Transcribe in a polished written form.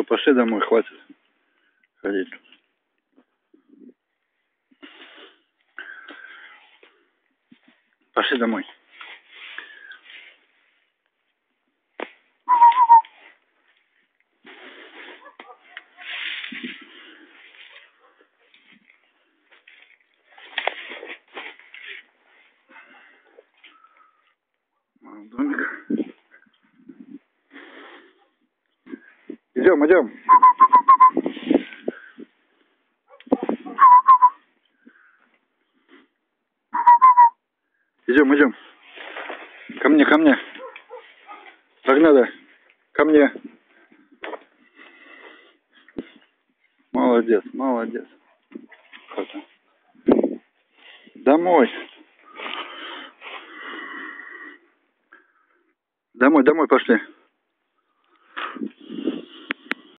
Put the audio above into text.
пошли домой, хватит ходить. Пошли домой. Домик. Идем, идем. Идем, идем. Ко мне, ко мне. Так надо. Ко мне. Молодец, молодец. Домой. Домой, домой пошли.